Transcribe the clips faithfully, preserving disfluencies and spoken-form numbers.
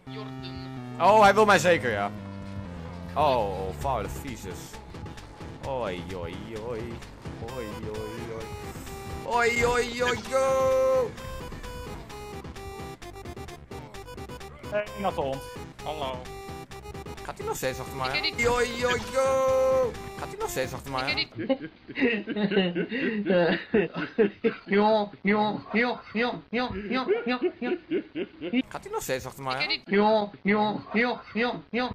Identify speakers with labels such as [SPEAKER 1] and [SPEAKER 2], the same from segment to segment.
[SPEAKER 1] Jordan.
[SPEAKER 2] Oh, hij wil mij zeker, ja. Oh, Father Visus. Oi, oi, oi. Oi, oi, oi. Oi, oi, oi, yo.
[SPEAKER 3] Hey, natte hond.
[SPEAKER 1] Hallo.
[SPEAKER 2] Gaat hij nog steeds achter mij?
[SPEAKER 1] Ik
[SPEAKER 2] aan?
[SPEAKER 1] weet niet.
[SPEAKER 2] Oi, oi, yo. Gaat hij nog steeds achter mij?
[SPEAKER 1] Ik
[SPEAKER 2] aan?
[SPEAKER 1] weet niet.
[SPEAKER 4] Jo, jo, jo, jo, jo, jo, jo, jo.
[SPEAKER 2] Gaat hij nog steeds achter mij?
[SPEAKER 1] Ik weet
[SPEAKER 2] aan?
[SPEAKER 1] niet.
[SPEAKER 4] Jo, jo, jo, jo, jo.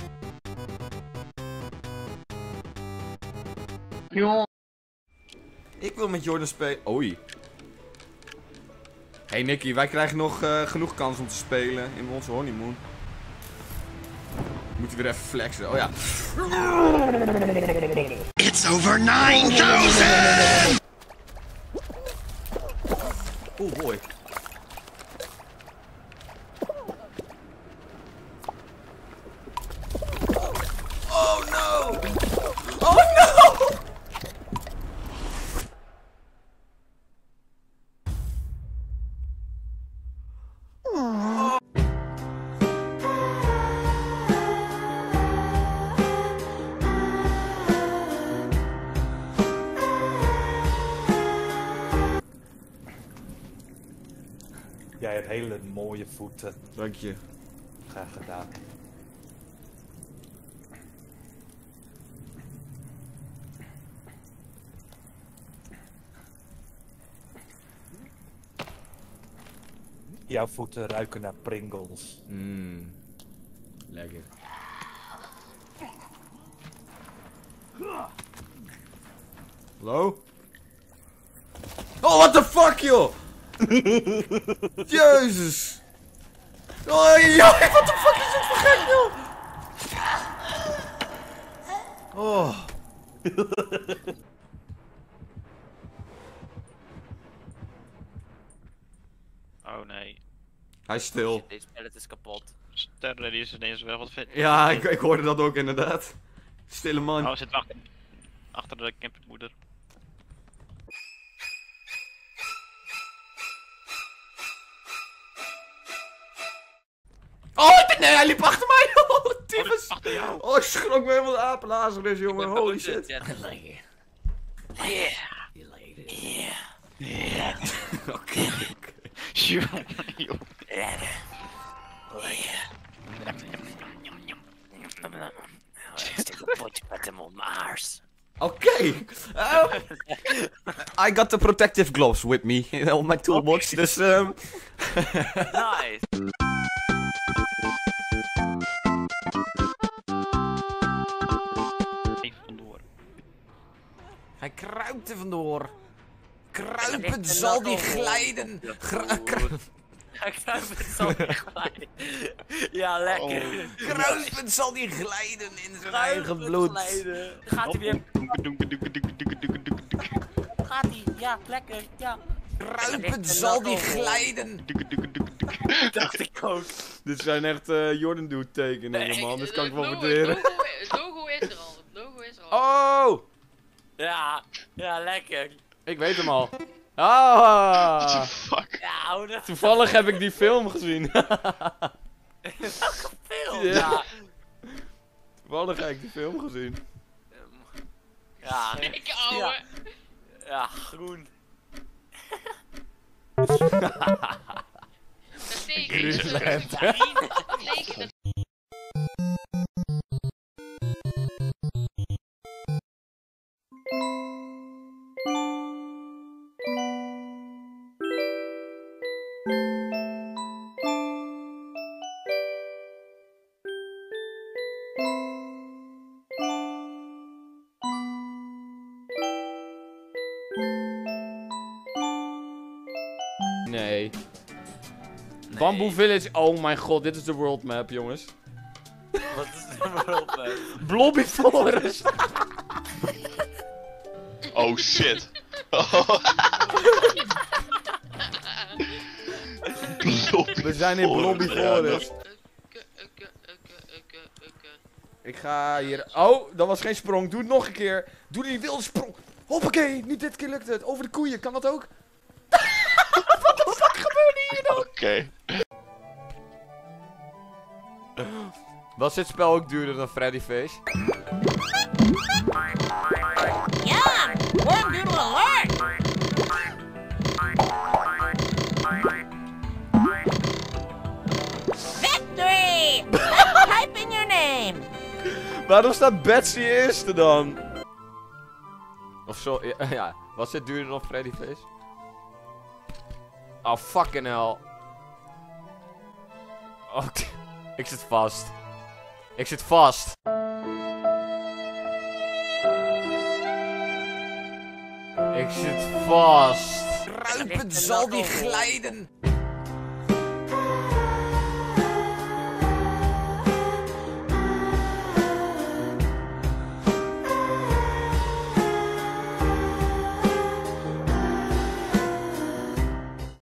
[SPEAKER 4] Jo.
[SPEAKER 2] Ik wil met Jordan spelen. Oei. Hey Nicky, wij krijgen nog uh, genoeg kans om te spelen in onze honeymoon. Moet hij weer even flexen. Oh ja.
[SPEAKER 5] It's over nine thousand!
[SPEAKER 2] Oh boy. Oh no! Oh no!
[SPEAKER 3] Jij hebt hele mooie voeten.
[SPEAKER 2] Dank je.
[SPEAKER 3] Graag gedaan. Jouw voeten ruiken naar Pringles.
[SPEAKER 2] Mmm. Lekker. Hallo? Oh, what the fuck, joh! Jezus! Oh, joh, what the fuck is dit voor gek, joh? Oh.
[SPEAKER 6] Oh nee.
[SPEAKER 2] Hij is stil.
[SPEAKER 6] Deze pallet is kapot. Sterren die is ineens weg, wat vet.
[SPEAKER 2] Ja, ik, ik hoorde dat ook inderdaad. Stille man.
[SPEAKER 6] Oh, zit achter, achter de campingmoeder.
[SPEAKER 2] Oh, nee, hij liep achter mij, joh! Tyfus!
[SPEAKER 6] Achter jou!
[SPEAKER 2] Oh, ik schrok me helemaal de apenlazerus, jongen. Holy shit.
[SPEAKER 6] Ja.
[SPEAKER 2] Oké, oké.
[SPEAKER 6] Jongen, joh.
[SPEAKER 2] Oké. Um, I got the protective gloves with me on my toolbox, dus um...
[SPEAKER 6] Nice! Even vandoor.
[SPEAKER 2] Hij kruipt er vandoor. Kruipend zal die glijden. Gra kru
[SPEAKER 6] Kruipend zal die glijden. Ja, lekker.
[SPEAKER 2] Kruipend zal die glijden in zijn eigen bloed.
[SPEAKER 6] Gaat hij weer. Gaat hij, ja, lekker, ja.
[SPEAKER 2] Kruipend zal die glijden.
[SPEAKER 6] Dacht ik ook.
[SPEAKER 2] Dit zijn echt uh, Jordan Dude tekeningen, man. Dit kan ik wel
[SPEAKER 1] Het logo-
[SPEAKER 2] waarderen.
[SPEAKER 1] Het logo, het logo is er al. Het logo is er al.
[SPEAKER 2] Oh!
[SPEAKER 6] Ja, ja, lekker.
[SPEAKER 2] Ik weet hem al. Ah!
[SPEAKER 5] Fuck.
[SPEAKER 6] Ja, hou dat.
[SPEAKER 2] Toevallig heb ik die film gezien.
[SPEAKER 6] Veel.
[SPEAKER 2] Ja.
[SPEAKER 6] Ja.
[SPEAKER 2] Toevallig heb ik die film gezien.
[SPEAKER 6] Ja.
[SPEAKER 1] Ik ouwe.
[SPEAKER 6] Ja, groen.
[SPEAKER 1] Dat teken.
[SPEAKER 2] Greenland.
[SPEAKER 1] Dat teken.
[SPEAKER 2] Nee. Bamboo Village. Oh mijn god, dit is de world map, jongens.
[SPEAKER 6] Wat is de world map?
[SPEAKER 2] Blobby Forest.
[SPEAKER 5] Oh shit.
[SPEAKER 2] We zijn in Blobby Forest.
[SPEAKER 1] Ukke, ukke, ukke, ukke, ukke.
[SPEAKER 2] Ik ga hier... Oh, dat was geen sprong. Doe het nog een keer. Doe die wilde sprong. Hoppakee, nu dit keer lukt het. Over de koeien, kan dat ook? Wat de fuck gebeurde hier nou?
[SPEAKER 5] Oké.
[SPEAKER 2] Was dit spel ook duurder dan Freddy Face?
[SPEAKER 7] Ja, one doodle alert! Victory! Type in your name.
[SPEAKER 2] Waarom staat Betsy eerste dan? Of zo, ja, ja. Was dit duurder dan Freddy Face? Oh, fucking hell. Oh, ik zit vast. Ik zit vast. Ik zit vast. Ruipen zal die glijden.